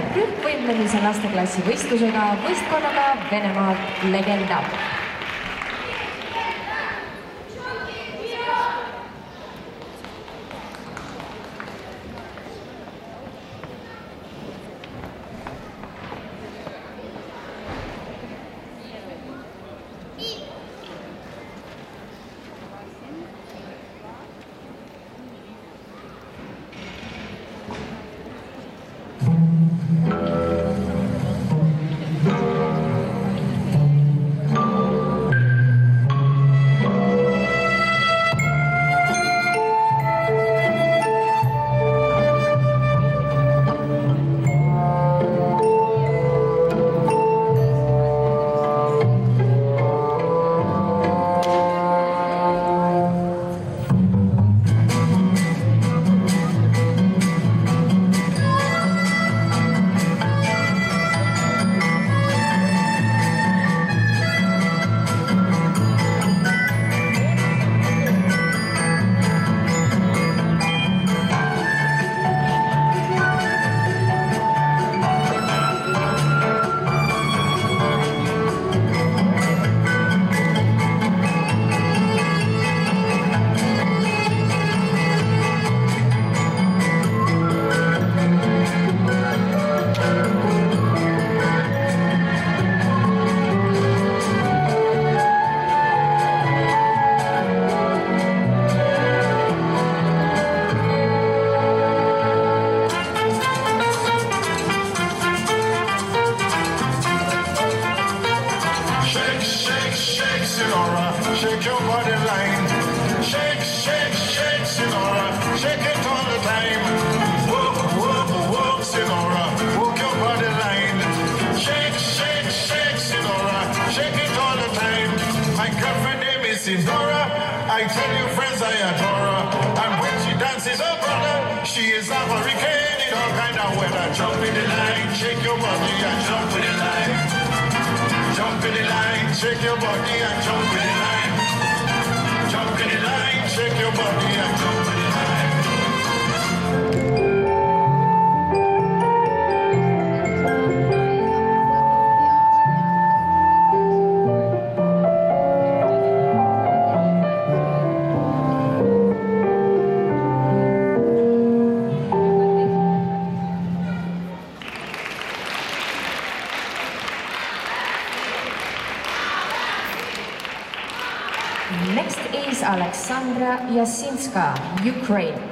rühmvõimlemise lasteklassi võistlusega võistkonnaga Venemaalt Legenda. Shake your body line. Shake, shake, shake, Sinora. Shake it all the time. Walk, walk, walk, Sinora. Walk your body line. Shake, shake, shake, Sinora. Shake it all the time. My girlfriend name is Sinora. I tell you friends I adore her. And when she dances, oh brother, she is a hurricane in all kind of weather. Jump in the line, shake your body and jump in the line. Jump in the line, shake your body and jump in the line. Jump in the line, shake your body and jump in the line. Next is Alexandra Yasinska, Ukraine.